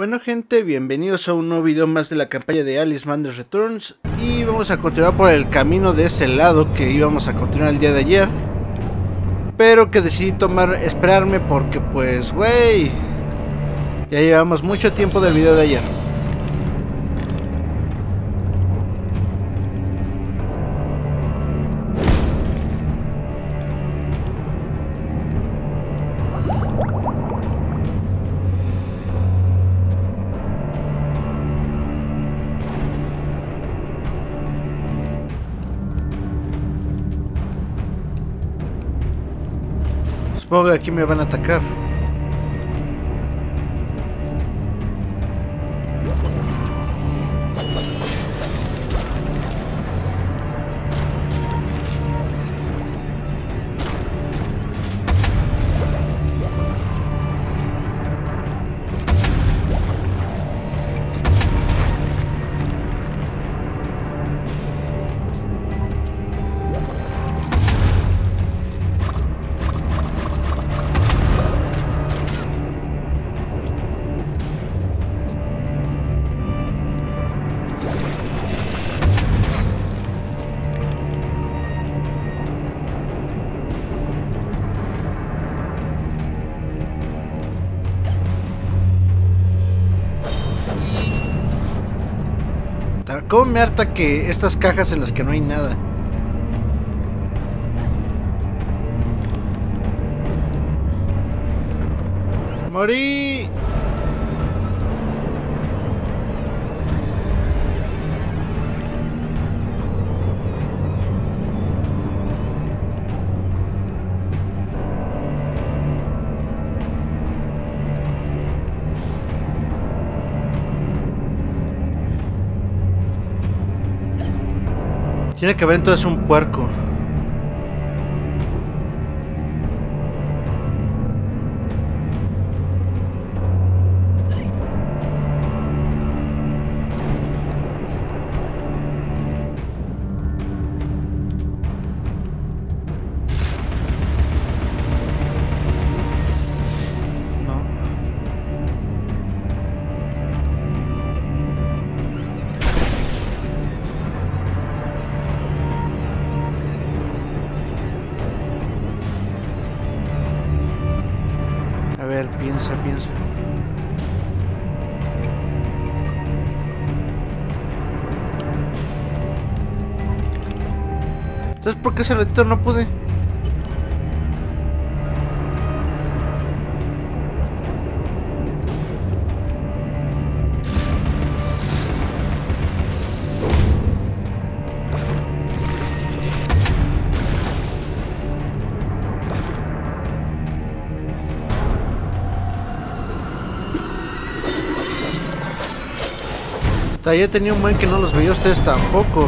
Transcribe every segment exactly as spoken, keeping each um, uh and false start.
Bueno gente, bienvenidos a un nuevo video más de la campaña de Alice Madness Returns. Y vamos a continuar por el camino de ese lado que íbamos a continuar el día de ayer, pero que decidí tomar, esperarme porque pues güey, ya llevamos mucho tiempo del video de ayer. Supongo que aquí me van a atacar. ¿Cómo me harta que estas cajas en las que no hay nada? ¡Morí! Tiene que haber entonces un puerco. A ver, piensa, piensa. Entonces, ¿por qué ese ratito no pude? Ya tenía un buen que no los veía ustedes tampoco.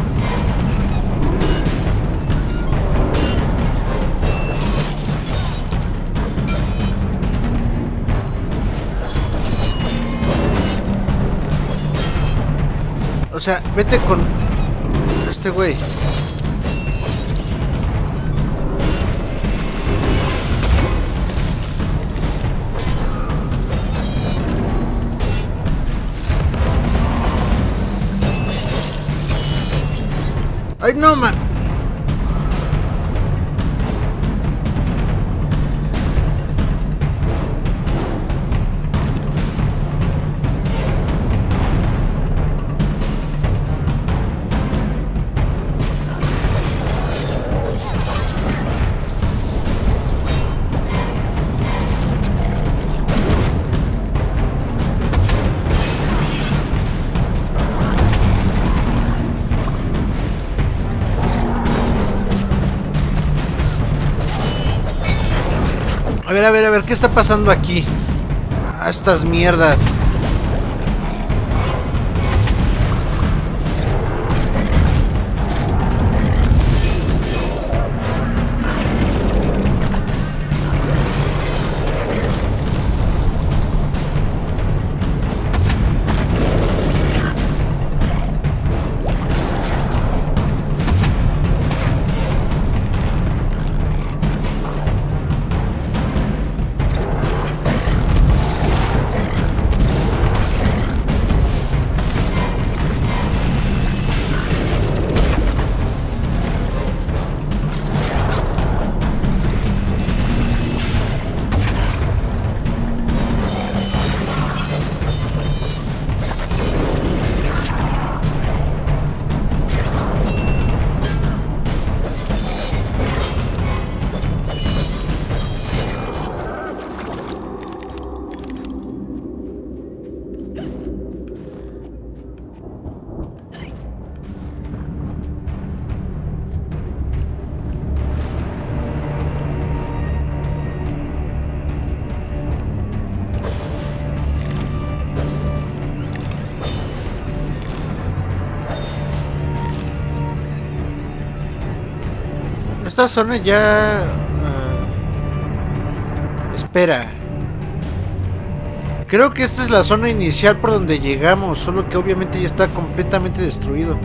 O sea, vete con este güey. ¡Ay, no, man! A ver, a ver, a ver, ¿qué está pasando aquí? A estas mierdas. esta zona ya... Uh, espera. Creo que esta es la zona inicial por donde llegamos, solo que obviamente ya está completamente destruido.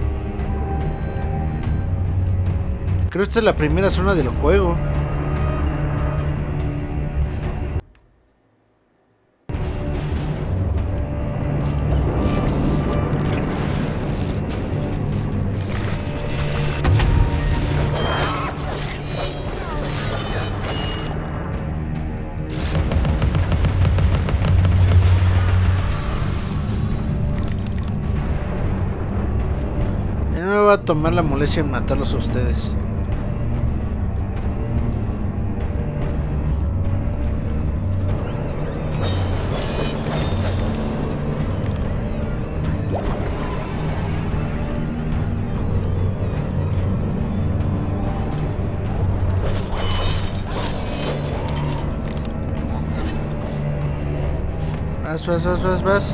Creo que esta es la primera zona del juego. A tomar la molestia en matarlos a ustedes. Vas, vas, vas, vas, vas.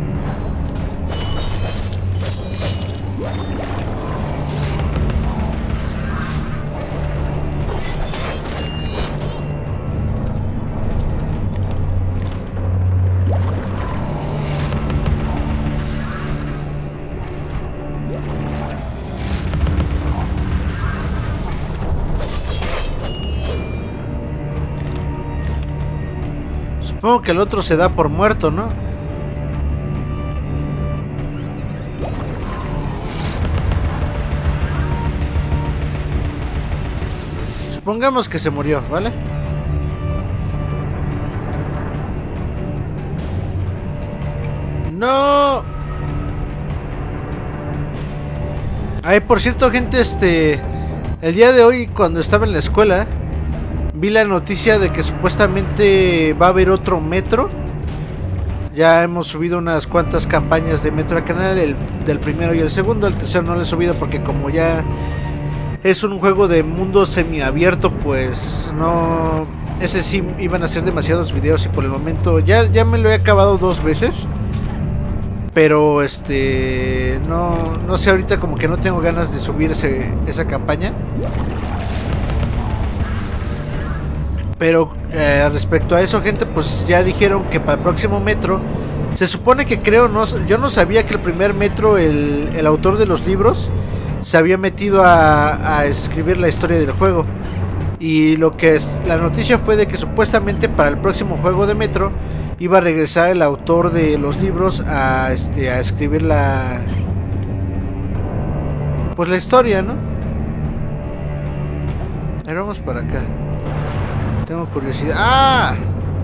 Supongo que el otro se da por muerto, ¿no? Supongamos que se murió, ¿vale? ¡No! Ay, por cierto, gente, este... el día de hoy, cuando estaba en la escuela... vi la noticia de que supuestamente va a haber otro Metro. Ya hemos subido unas cuantas campañas de Metro al canal, el del primero y el segundo. El tercero no lo he subido porque como ya es un juego de mundo semiabierto, pues no... ese sí iban a ser demasiados videos y por el momento ya, ya me lo he acabado dos veces. Pero este... No, no sé, ahorita como que no tengo ganas de subir ese, esa campaña. Pero eh, respecto a eso, gente, pues ya dijeron que para el próximo Metro, se supone que creo, no, yo no sabía que el primer Metro, el, el autor de los libros, se había metido a, a escribir la historia del juego. Y lo que es, la noticia fue de que supuestamente para el próximo juego de Metro iba a regresar el autor de los libros a, este, a escribir la... pues la historia, ¿no? A ver, vamos para acá. Tengo curiosidad. ¡Ah!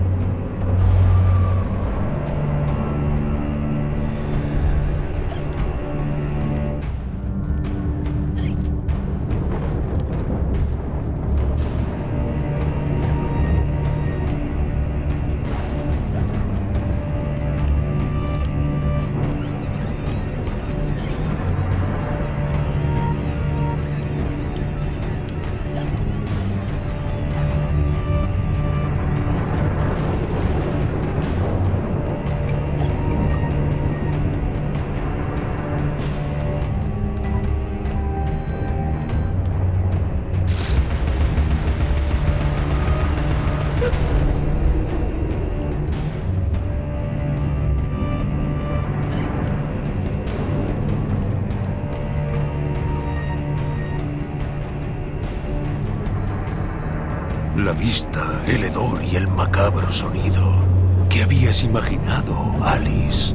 La vista, el hedor y el macabro sonido. ¿Qué habías imaginado, Alice?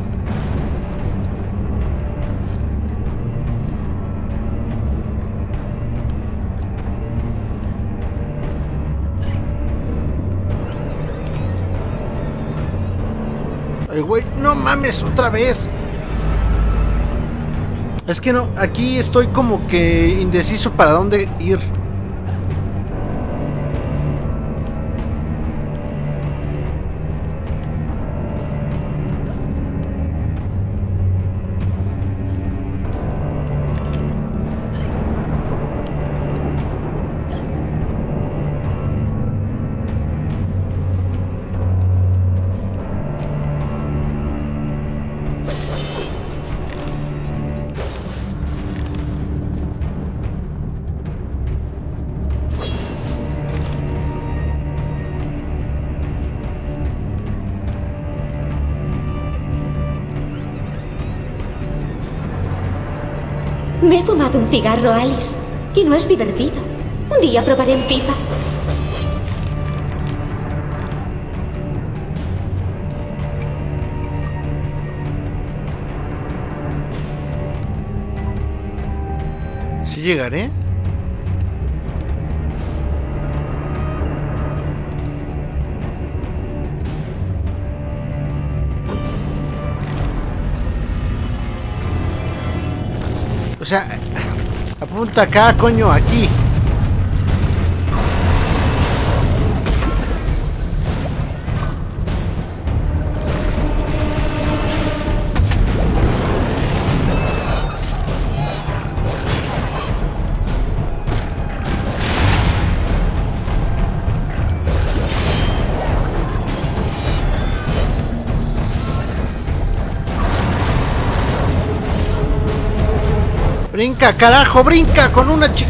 Ay, güey, no mames, otra vez. Es que no, aquí estoy como que indeciso para dónde ir. Me he fumado un cigarro, Alice, y no es divertido. Un día probaré en pipa. ¿Sí llegaré? O sea, apunta acá, coño, aquí. Brinca, carajo, brinca con una chi...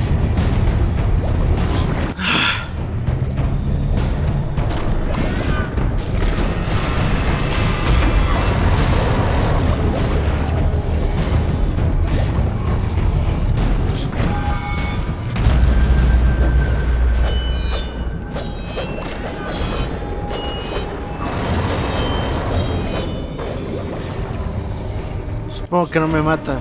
Supongo que no me mata.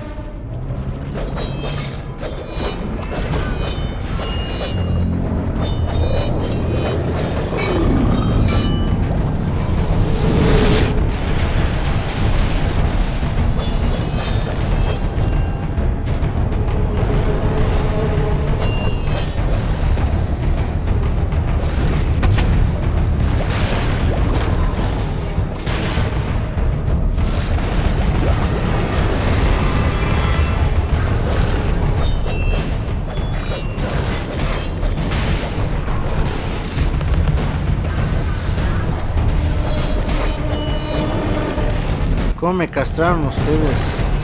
¿Cómo me castraron ustedes?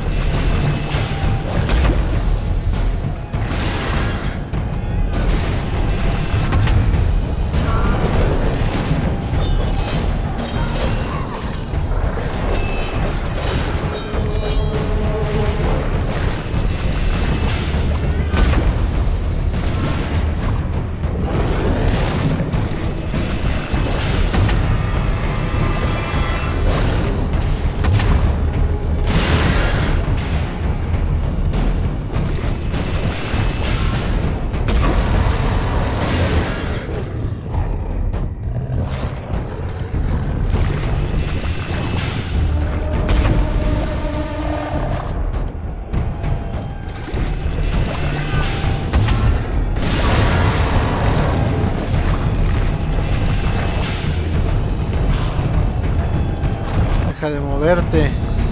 De moverte.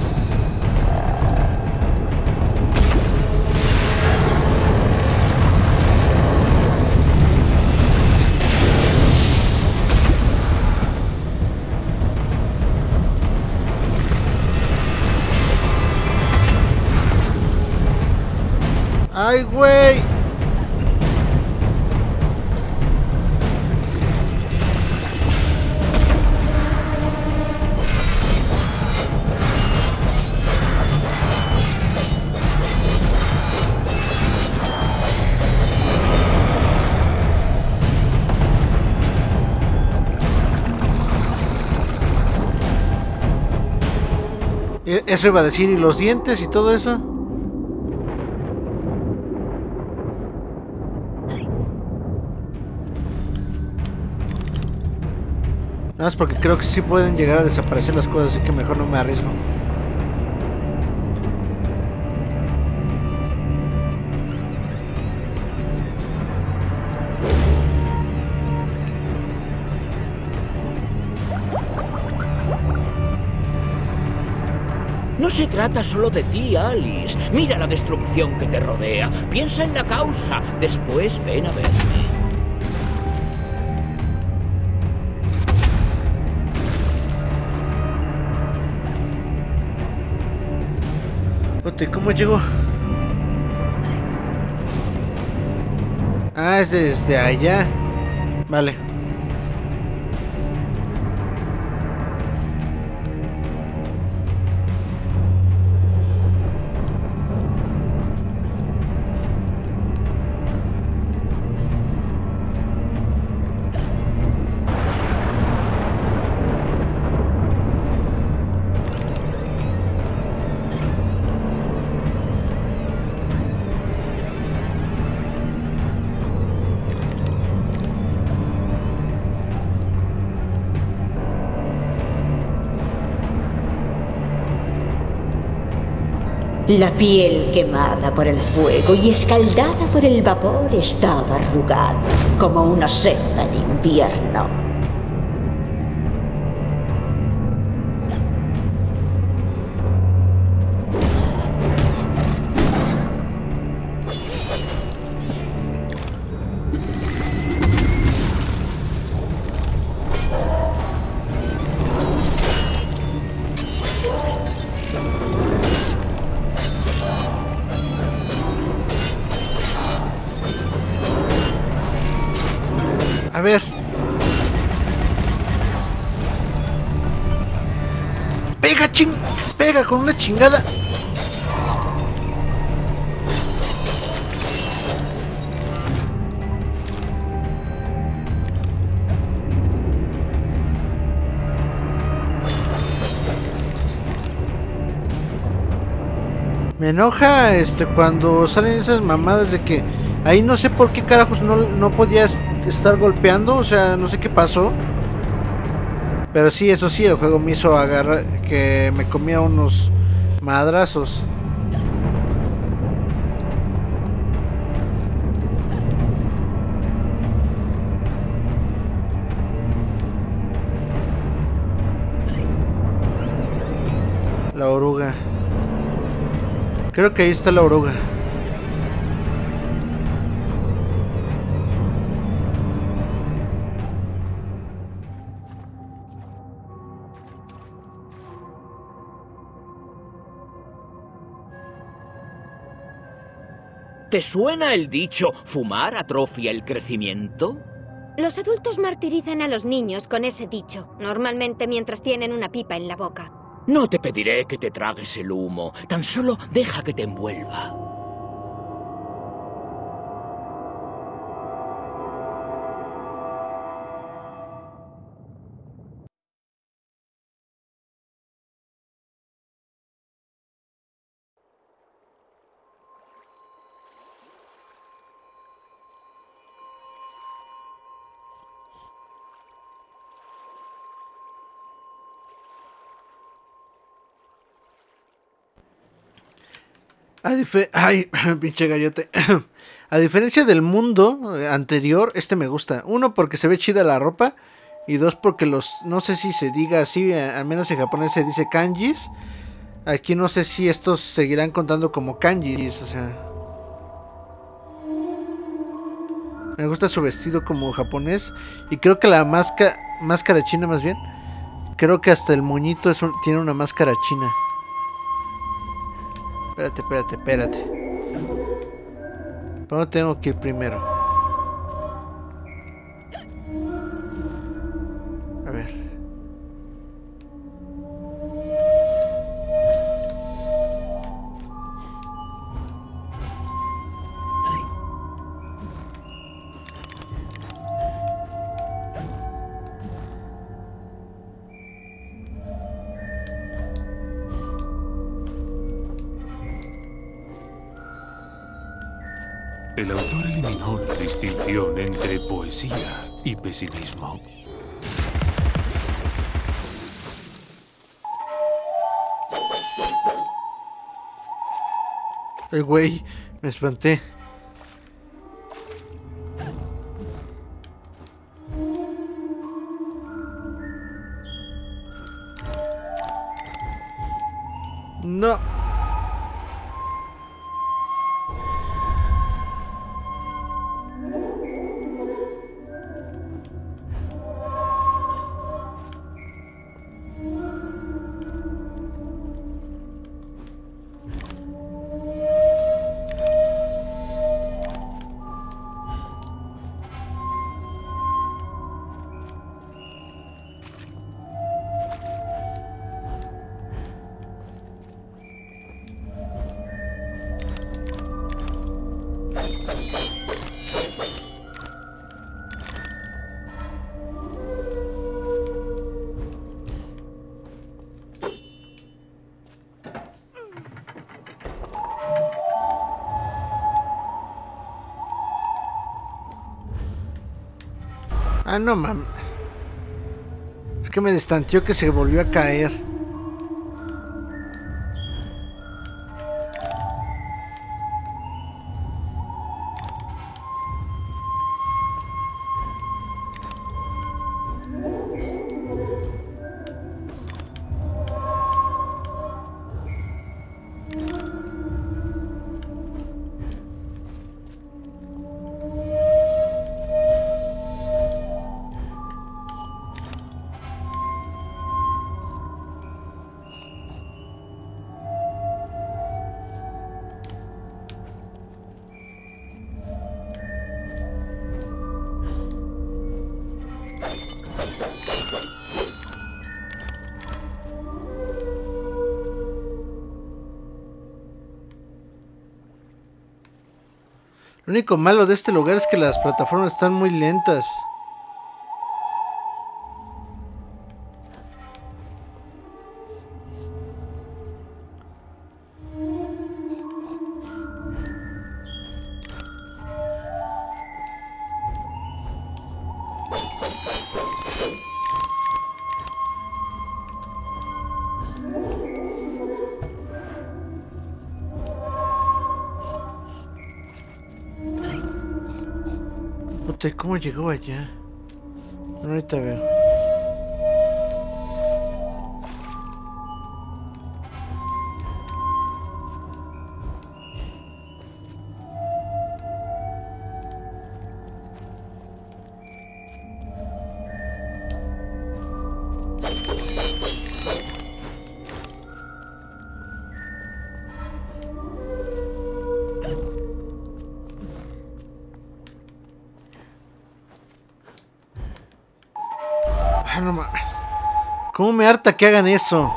Ay, güey. Eso iba a decir, ¿y los dientes y todo eso? Nada más porque creo que sí pueden llegar a desaparecer las cosas, así que mejor no me arriesgo. No se trata solo de ti, Alice. Mira la destrucción que te rodea. Piensa en la causa. Después ven a verme. Ote, ¿cómo llegó? Ah, es desde allá. Vale. La piel quemada por el fuego y escaldada por el vapor estaba arrugada como una seta de invierno. A ver. Pega, ching. Pega con una chingada. Me enoja este cuando salen esas mamadas de que ahí no sé por qué carajos no, no podías estar golpeando, o sea, no sé qué pasó. Pero sí, eso sí, el juego me hizo agarrar, que me comía unos madrazos. La oruga. Creo que ahí está la oruga. ¿Te suena el dicho fumar atrofia el crecimiento? Los adultos martirizan a los niños con ese dicho, normalmente mientras tienen una pipa en la boca. No te pediré que te tragues el humo, tan solo deja que te envuelva. A dife Ay, pinche gallote. A diferencia del mundo anterior, este me gusta. Uno, porque se ve chida la ropa. Y dos, porque los... No sé si se diga así, al menos en japonés se dice kanjis. Aquí no sé si estos seguirán contando como kanjis, o sea... Me gusta su vestido como japonés. Y creo que la máscara... Máscara china más bien. Creo que hasta el moñito es un... tiene una máscara china. Espérate, espérate, espérate. ¿Por dónde tengo que ir primero? A ver. El autor eliminó la distinción entre poesía y pesimismo. Ay, güey, me espanté. No. Ah, no mames. Es que me destanteó que se volvió a caer. Lo único malo de este lugar es que las plataformas están muy lentas. ¿Cómo llegó allá? Bueno, ahorita veo. No mames. ¿Cómo me harta que hagan eso?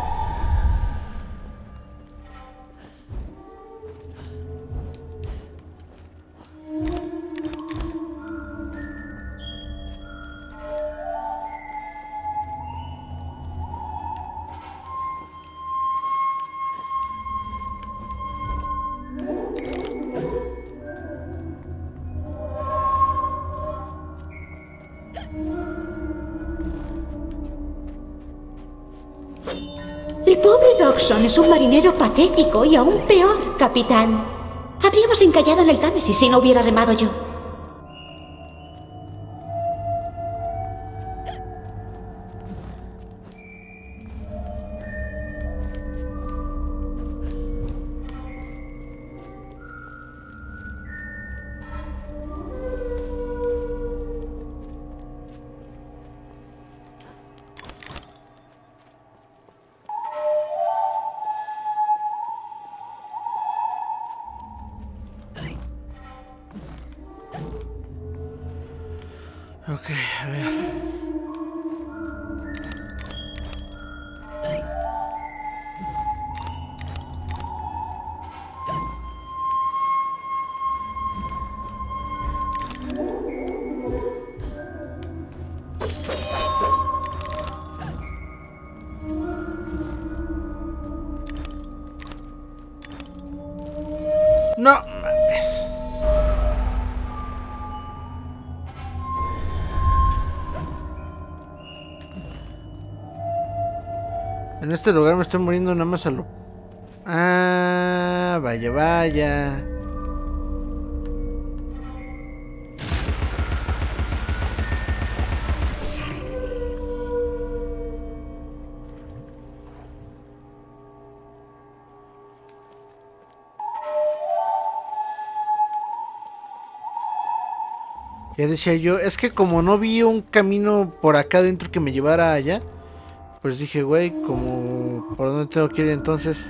El pobre Dodgson es un marinero patético y aún peor, capitán. Habríamos encallado en el Támesis si no hubiera remado yo. Ok, a ver. No mames. En este lugar me estoy muriendo nada más a lo... Ah, vaya, vaya. Ya decía yo, es que como no vi un camino por acá adentro que me llevara allá, pues dije, güey, como... ¿por dónde tengo que ir entonces?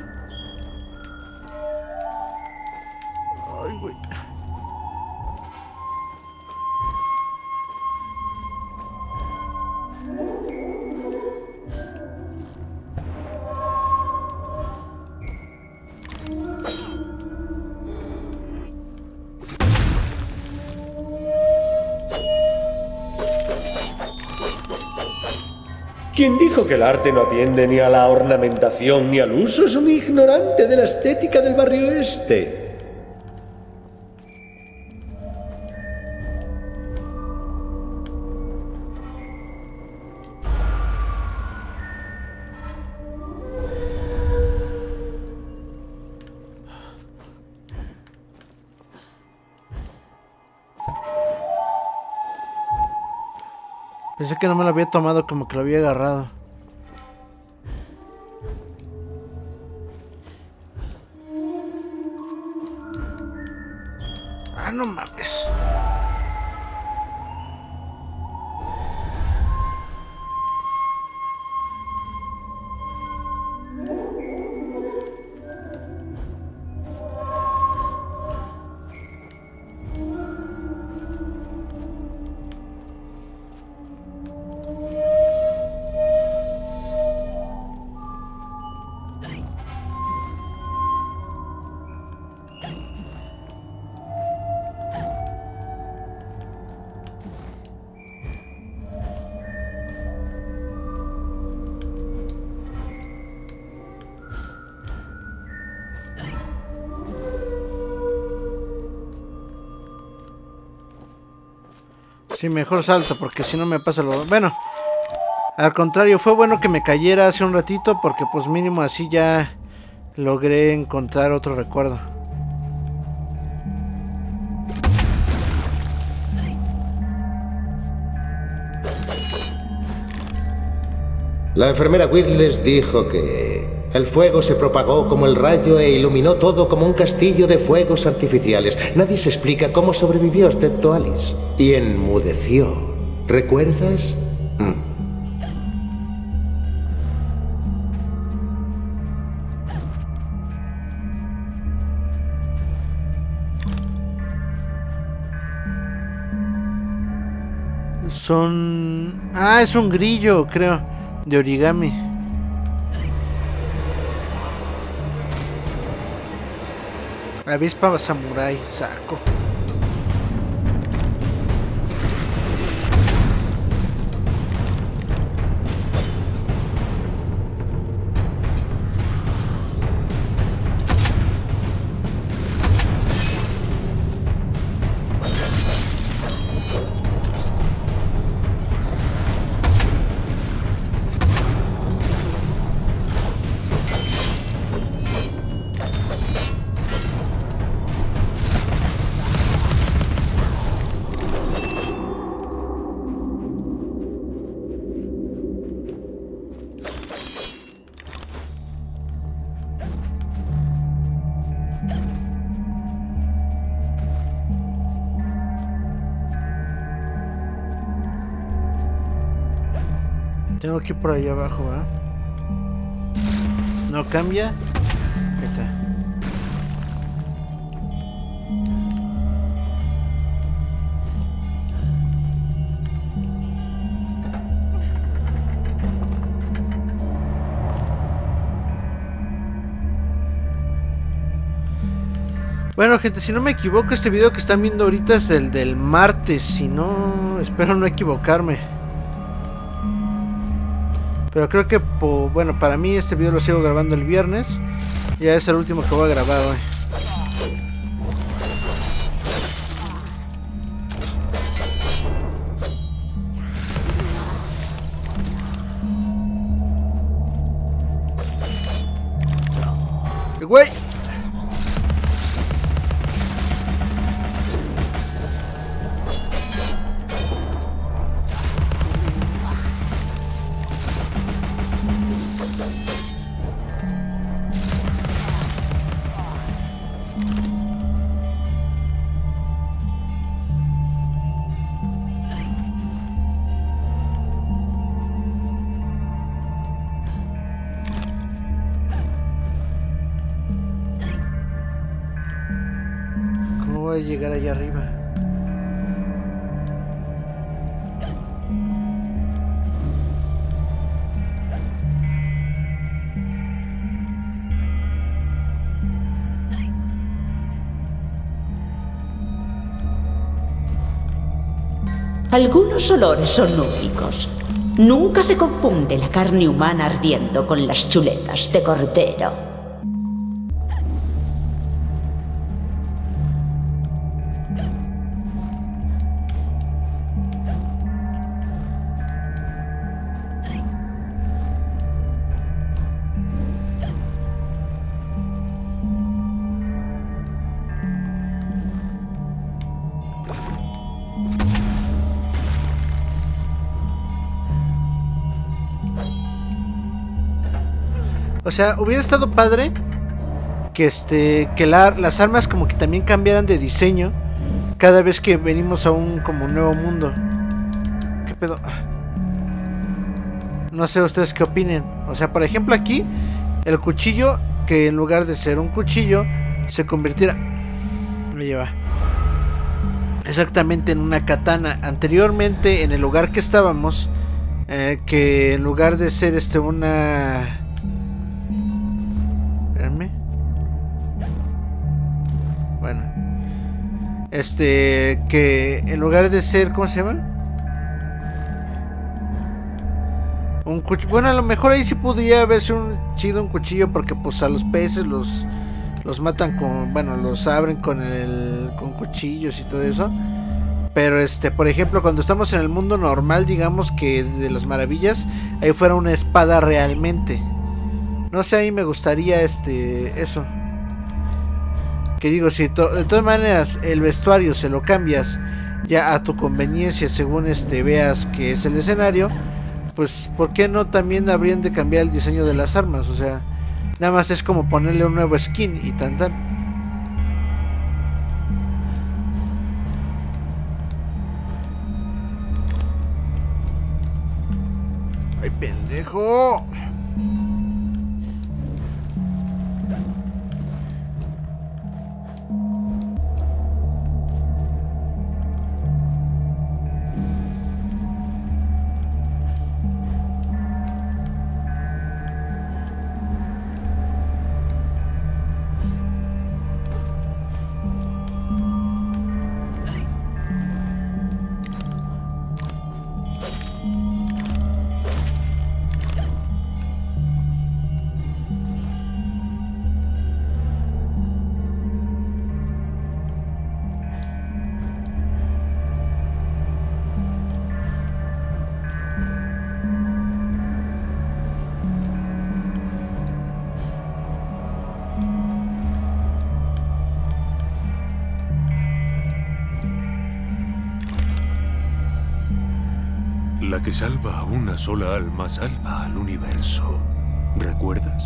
Ay, güey. Quien dijo que el arte no atiende ni a la ornamentación ni al uso es un ignorante de la estética del barrio este. Pensé que no me lo había tomado, como que lo había agarrado. Ah, no mames. Sí, mejor salto porque si no me pasa lo... Bueno, al contrario, fue bueno que me cayera hace un ratito porque pues mínimo así ya logré encontrar otro recuerdo. La enfermera Whitles dijo que el fuego se propagó como el rayo e iluminó todo como un castillo de fuegos artificiales. Nadie se explica cómo sobrevivió excepto Alice. Y enmudeció. ¿Recuerdas? Mm. Son... Ah, es un grillo, creo, de origami. Avispa samurai, saco. Tengo que ir por allá abajo, ¿eh? No cambia. Ahí está. Bueno, gente, si no me equivoco, este video que están viendo ahorita es el del martes. Si no, espero no equivocarme. Pero creo que, bueno, para mí este video lo sigo grabando el viernes. Ya es el último que voy a grabar hoy. ¡Güey! Voy a llegar allá arriba. Algunos olores son únicos. Nunca se confunde la carne humana ardiendo con las chuletas de cordero. O sea, hubiera estado padre que este que la, las armas como que también cambiaran de diseño cada vez que venimos a un como nuevo mundo. ¿Qué pedo? No sé ustedes qué opinen. O sea, por ejemplo aquí el cuchillo, que en lugar de ser un cuchillo se convirtiera, me lleva exactamente en una katana. Anteriormente en el lugar que estábamos, eh, que en lugar de ser este una... Bueno, este, que en lugar de ser, ¿cómo se llama? Un cuchillo. Bueno, a lo mejor ahí sí podría verse un chido un cuchillo, porque pues a los peces los los matan con, bueno, los abren con el con cuchillos y todo eso. Pero este, por ejemplo, cuando estamos en el mundo normal, digamos que de las maravillas, ahí fuera una espada realmente. No sé, ahí me gustaría este eso. Que digo, si to de todas maneras el vestuario se lo cambias ya a tu conveniencia según este veas que es el escenario, pues ¿por qué no también habrían de cambiar el diseño de las armas? O sea, nada más es como ponerle un nuevo skin y tan tan. ¡Ay, pendejo! La que salva a una sola alma salva al universo. ¿Recuerdas?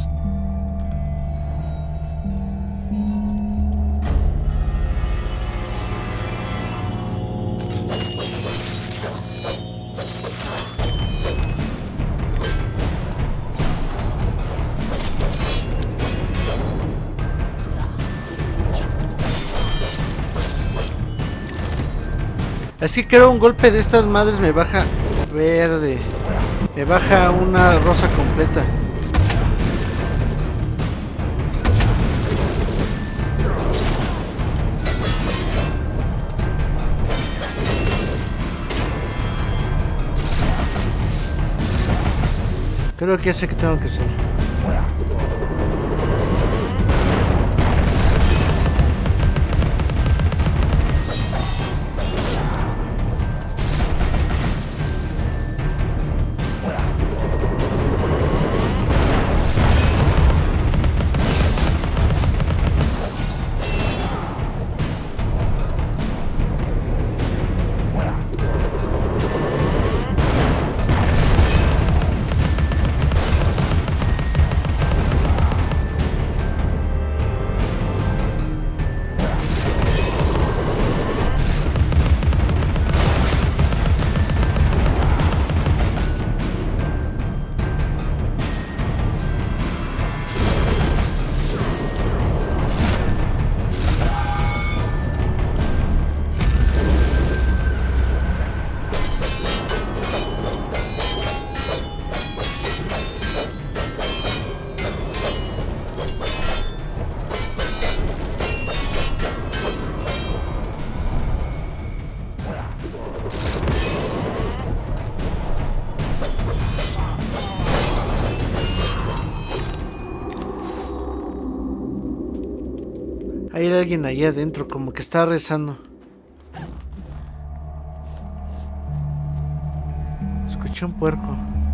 Es que creo un golpe de estas madres me baja verde. Me baja una rosa completa. Creo que sé que tengo que hacer. Hay alguien allá adentro, como que está rezando. Escuché un puerco.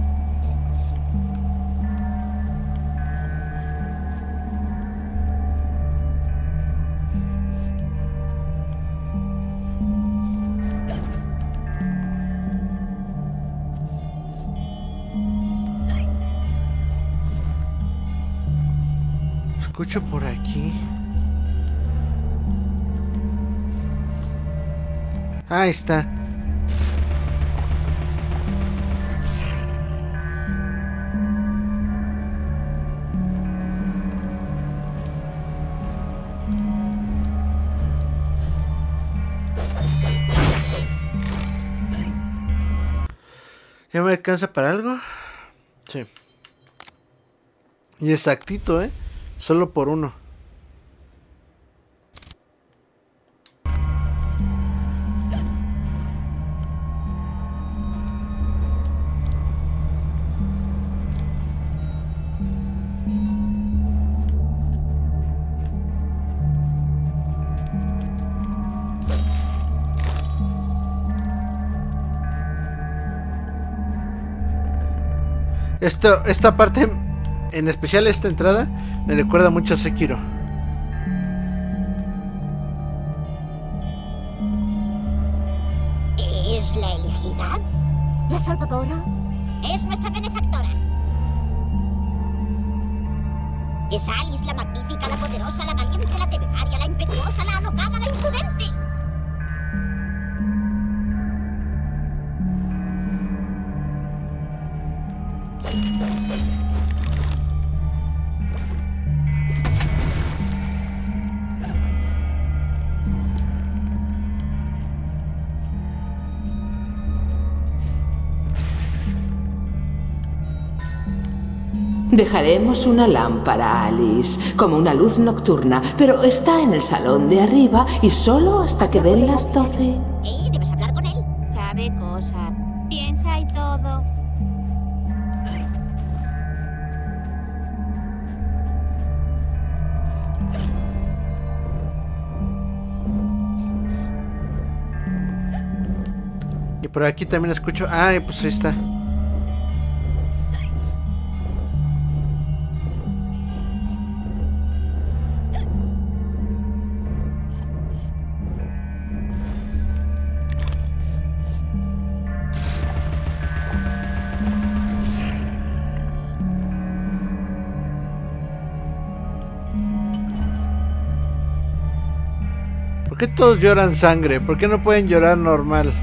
Escucho por aquí. Ahí está. ¿Ya me alcanza para algo? Sí. Y exactito, ¿eh? Solo por uno. Esto, esta parte, en especial esta entrada, me recuerda mucho a Sekiro. ¿Es la elegida? ¿La salvadora? Es nuestra benefactora. Es Alice, la magnífica, la poderosa, la valiente, la temeraria, la impetuosa, la alocada, la imprudente. Dejaremos una lámpara, Alice, como una luz nocturna, pero está en el salón de arriba y solo hasta que den las doce. ¿Qué? ¿Debes hablar con él? Sabe cosas. Piensa y todo. Y por aquí también escucho... Ay, pues ahí está. ¿Por qué todos lloran sangre? ¿Por qué no pueden llorar normal?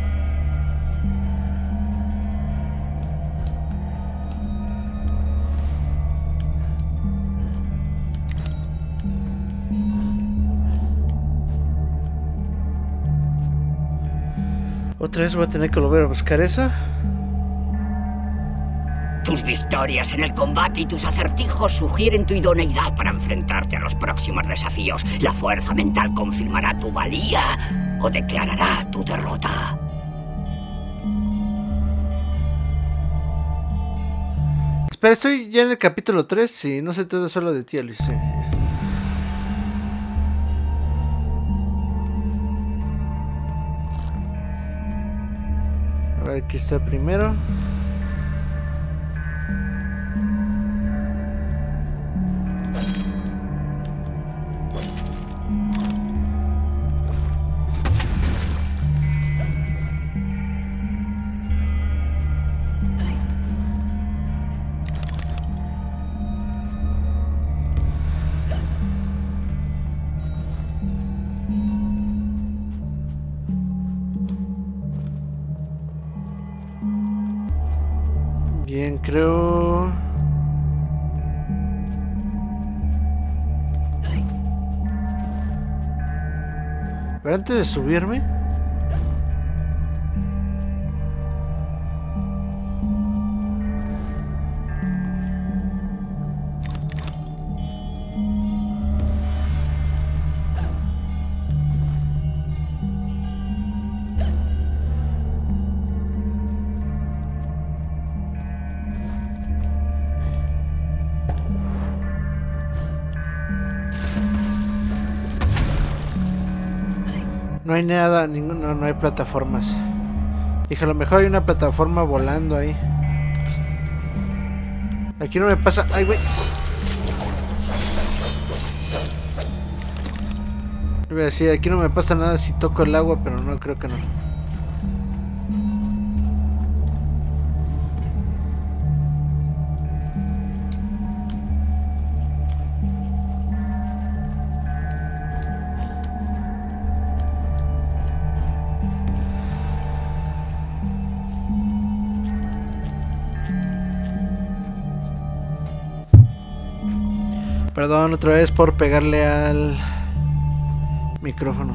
Otra vez voy a tener que volver a buscar eso. Tus victorias en el combate y tus acertijos sugieren tu idoneidad para enfrentarte a los próximos desafíos. La fuerza mental confirmará tu valía o declarará tu derrota. Espera, estoy ya en el capítulo tres y no se trata solo de ti, Alice. A ver, aquí está primero. Bien, creo... Pero antes de subirme... No hay nada, ninguno, no hay plataformas. Dije, a lo mejor hay una plataforma volando ahí. Aquí no me pasa... ¡Ay, güey! Iba a decir, aquí no me pasa nada si toco el agua, pero no, creo que no. Perdón otra vez por pegarle al micrófono.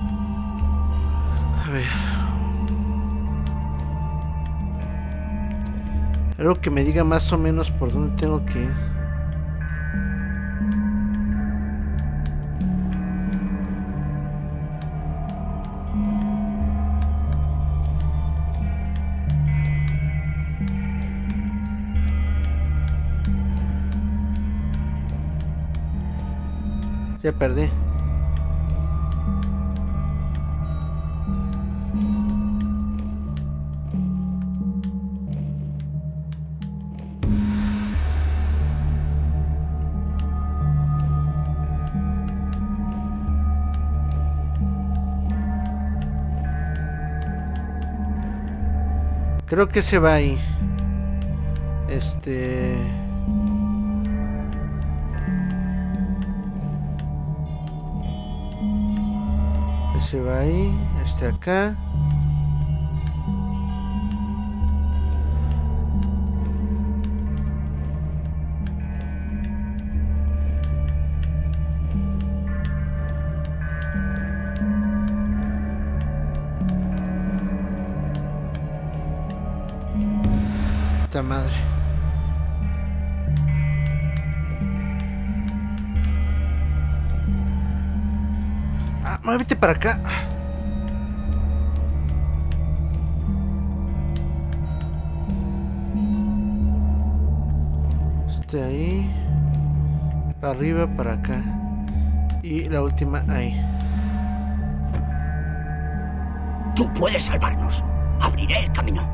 A ver. Algo que me diga más o menos por dónde tengo que ir. Ya perdí. Creo que se va ahí. Este... Se va ahí. Este acá. Esta madre. Ah, muévete para acá. Este ahí. Para arriba, para acá. Y la última ahí. Tú puedes salvarnos. Abriré el camino.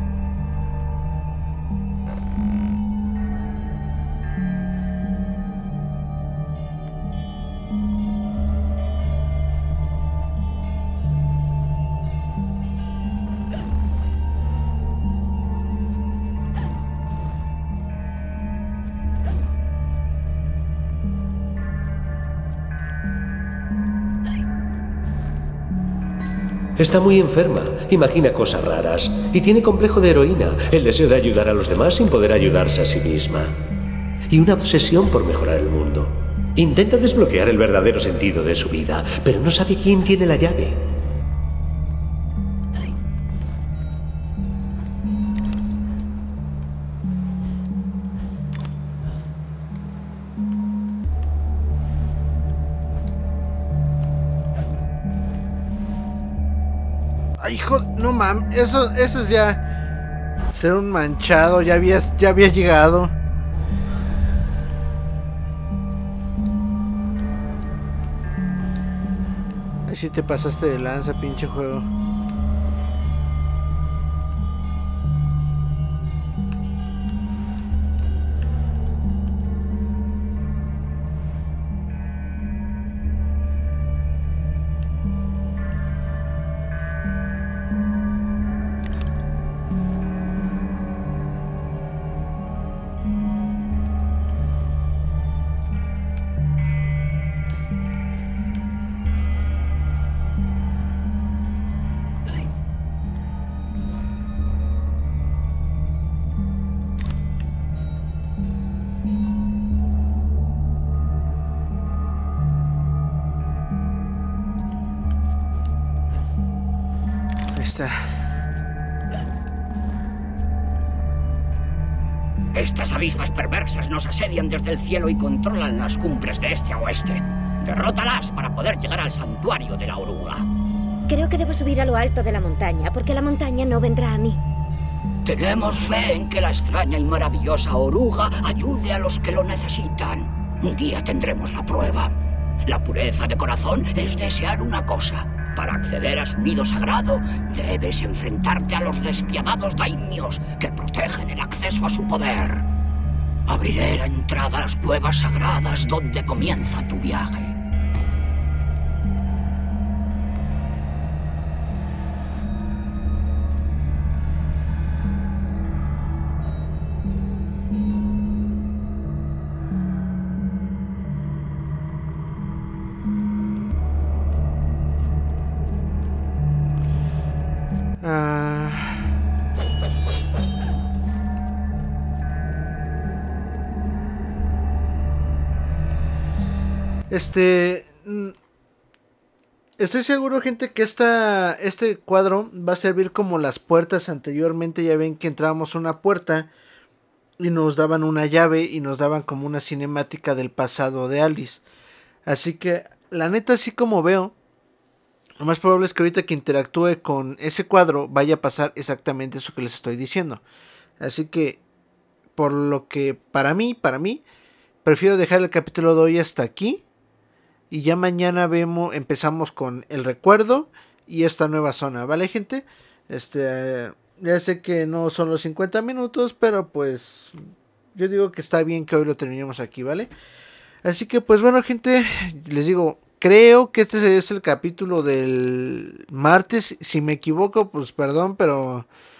Está muy enferma, imagina cosas raras y tiene complejo de heroína, el deseo de ayudar a los demás sin poder ayudarse a sí misma. Y una obsesión por mejorar el mundo. Intenta desbloquear el verdadero sentido de su vida, pero no sabe quién tiene la llave. Ay, hijo, no mames, eso, eso es ya ser un manchado, ya habías, ya habías llegado. Ahí sí te pasaste de lanza, pinche juego. Estas abismas perversas nos asedian desde el cielo y controlan las cumbres de este a oeste. Derrótalas para poder llegar al santuario de la oruga. Creo que debo subir a lo alto de la montaña, porque la montaña no vendrá a mí. Tenemos fe en que la extraña y maravillosa oruga ayude a los que lo necesitan. Un día tendremos la prueba. La pureza de corazón es desear una cosa. Para acceder a su nido sagrado, debes enfrentarte a los despiadados daimios que protegen el acceso a su poder. Abriré la entrada a las cuevas sagradas donde comienza tu viaje. Este... Estoy seguro, gente, que esta, este cuadro va a servir como las puertas anteriormente. Ya ven que entrábamos a una puerta y nos daban una llave y nos daban como una cinemática del pasado de Alice. Así que, la neta, así como veo, lo más probable es que ahorita que interactúe con ese cuadro vaya a pasar exactamente eso que les estoy diciendo. Así que, por lo que para mí, para mí, prefiero dejar el capítulo de hoy hasta aquí. Y ya mañana vemos, empezamos con el recuerdo y esta nueva zona, ¿vale, gente? Este, ya sé que no son los cincuenta minutos, pero pues yo digo que está bien que hoy lo terminemos aquí, ¿vale? Así que pues bueno, gente, les digo, creo que este es el capítulo del martes. Si me equivoco, pues perdón, pero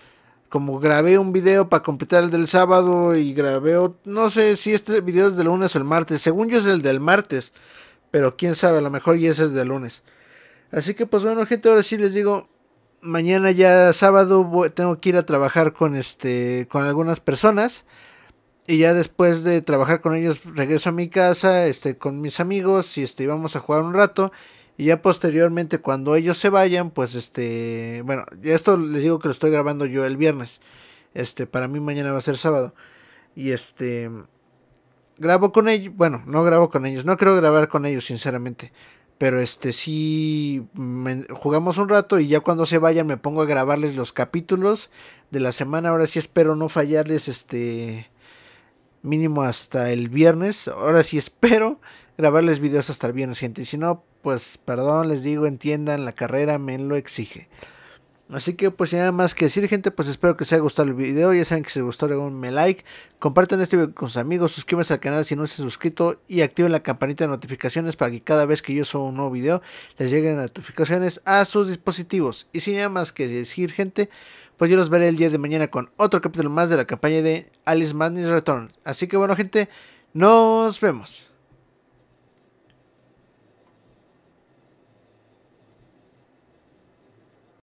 como grabé un video para completar el del sábado y grabé, no sé si este video es del lunes o el martes, según yo es el del martes, pero quién sabe, a lo mejor ya es el del lunes. Así que pues bueno, gente, ahora sí les digo, mañana ya sábado voy, tengo que ir a trabajar con este con algunas personas. Y ya después de trabajar con ellos regreso a mi casa, este, con mis amigos y este, vamos a jugar un rato. Y ya posteriormente cuando ellos se vayan, pues este, bueno, ya esto les digo que lo estoy grabando yo el viernes. Este, para mí mañana va a ser sábado. Y este, grabo con ellos, bueno, no grabo con ellos, no quiero grabar con ellos sinceramente. Pero este, sí, me, jugamos un rato y ya cuando se vayan me pongo a grabarles los capítulos de la semana. Ahora sí espero no fallarles, este... mínimo hasta el viernes. Ahora sí espero grabarles videos hasta el viernes, gente. Y si no, pues perdón, les digo, entiendan, la carrera me lo exige. Así que pues nada más que decir, gente, pues espero que les haya gustado el video. Ya saben que si les gustó, regálenme like, compartan este video con sus amigos, suscríbanse al canal si no se han suscrito y activen la campanita de notificaciones para que cada vez que yo suba un nuevo video les lleguen notificaciones a sus dispositivos. Y sin nada más que decir, gente, pues yo los veré el día de mañana con otro capítulo más de la campaña de Alice Madness Returns. Así que bueno, gente, nos vemos.